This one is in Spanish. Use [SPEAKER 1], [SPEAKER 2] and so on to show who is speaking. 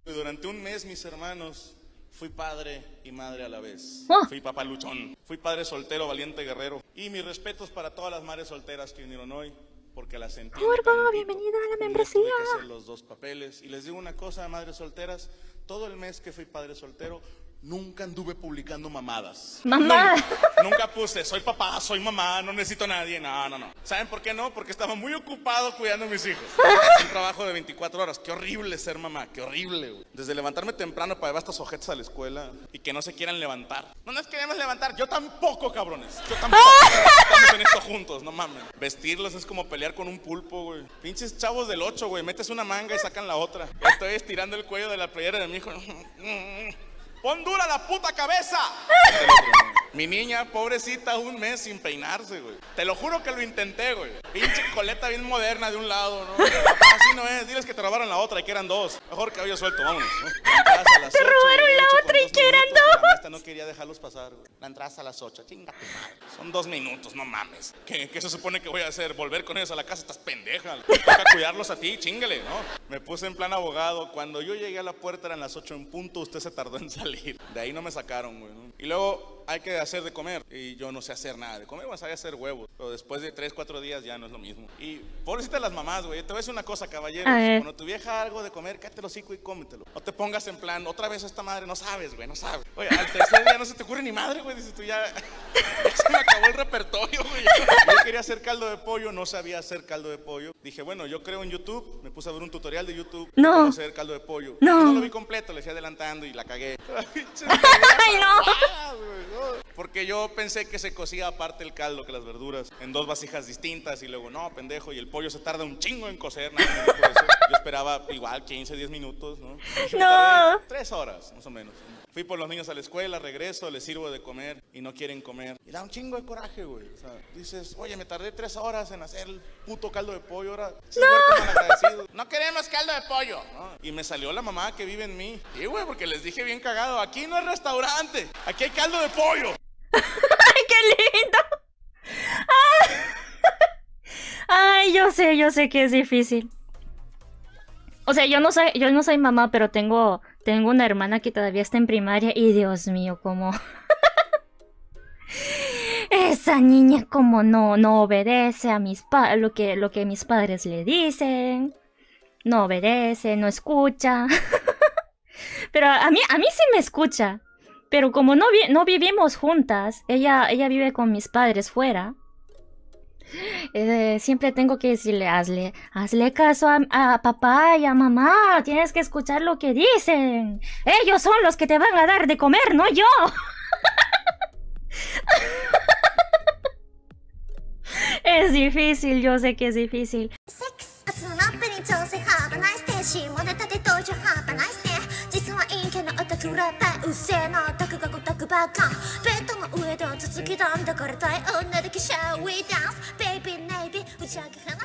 [SPEAKER 1] Durante un mes, mis hermanos, fui padre y madre a la vez.
[SPEAKER 2] Oh.
[SPEAKER 1] Fui papá luchón. Fui padre soltero, valiente guerrero. Y mis respetos para todas las madres solteras que vinieron hoy, porque las entiendo.
[SPEAKER 2] Urbo, bienvenida a la membresía.
[SPEAKER 1] Tuve que hacer los dos papeles. Y les digo una cosa, madres solteras, todo el mes que fui padre soltero, nunca anduve publicando mamadas.
[SPEAKER 2] Mamá.
[SPEAKER 1] Nunca puse, soy papá, soy mamá, no necesito a nadie. No. ¿Saben por qué no? Porque estaba muy ocupado cuidando a mis hijos. Un trabajo de 24 horas. Qué horrible ser mamá, qué horrible, güey. Desde levantarme temprano para llevar a estos ojetes a la escuela y que no se quieran levantar. No nos queremos levantar, yo tampoco, cabrones. Yo tampoco. Estamos en esto juntos, no mames. Vestirlos es como pelear con un pulpo, güey. Pinches chavos del 8, güey. Metes una manga y sacan la otra. Ya estoy estirando el cuello de la playera de mi hijo. ¡Pon dura la puta cabeza! Mi niña, pobrecita, un mes sin peinarse, güey. Te lo juro que lo intenté, güey. Pinche coleta bien moderna de un lado, ¿no? Papá, así no es. Diles que te robaron la otra y que eran dos. Mejor cabello suelto, vámonos, ¿no?
[SPEAKER 2] Te robaron la otra y que eran dos.
[SPEAKER 1] La maestra no quería dejarlos pasar, güey. La entrada a las 8. Chinga tu madre. Son 2 minutos, no mames. ¿Qué se supone que voy a hacer? ¿Volver con ellos a la casa? Estás pendeja. Toca cuidarlos a ti, chíngale, ¿no? Me puse en plan abogado. Cuando yo llegué a la puerta eran las 8 en punto. Usted se tardó en salir. De ahí no me sacaron, güey, ¿no? Y luego hay que hacer de comer. Y yo no sé hacer nada de comer, bueno, sabía hacer huevos. Pero después de 3, 4 días ya no es lo mismo. Y pobrecita las mamás, güey. Te voy a decir una cosa, caballeros. Cuando tu vieja algo de comer, cállate el hocico y cómetelo. No te pongas en plan, otra vez esta madre, no sabes, güey, no sabes. Oye, al tercer día no se te ocurre ni madre, güey. Dices tú ya se me acabó el repertorio, güey. Yo quería hacer caldo de pollo, no sabía hacer caldo de pollo. Dije, bueno, yo creo en YouTube. Me puse a ver un tutorial de YouTube.
[SPEAKER 2] No.
[SPEAKER 1] Cómo hacer caldo de pollo.
[SPEAKER 2] No.
[SPEAKER 1] Y no lo vi completo, le fui adelantando y la cagué.
[SPEAKER 2] Ay, no.
[SPEAKER 1] Porque yo pensé que se cocía aparte el caldo que las verduras, en 2 vasijas distintas. Y luego, no, pendejo, y el pollo se tarda un chingo en cocer. Nada, me dijo eso. Yo esperaba igual 15, 10 minutos, ¿no? Yo me tardé 3 horas, más o menos. Fui por los niños a la escuela, regreso, les sirvo de comer y no quieren comer. Y da un chingo de coraje, güey. O sea, dices, oye, me tardé 3 horas en hacer el puto caldo de pollo, ahora no. No queremos caldo de pollo, ¿no? Y me salió la mamá que vive en mí. Y güey, porque les dije bien cagado, aquí no es restaurante, aquí hay caldo de pollo.
[SPEAKER 2] ¡Ay, qué lindo! Ay, yo sé que es difícil. O sea, yo no soy mamá, pero tengo una hermana que todavía está en primaria y Dios mío, cómo esa niña como no obedece a lo que mis padres le dicen. No obedece, no escucha. Pero a mí sí me escucha. Pero como no vivimos juntas, ella vive con mis padres fuera. Siempre tengo que decirle, hazle caso a papá y a mamá, tienes que escuchar lo que dicen. Ellos son los que te van a dar de comer, no yo. Es difícil, yo sé que es difícil. Baby,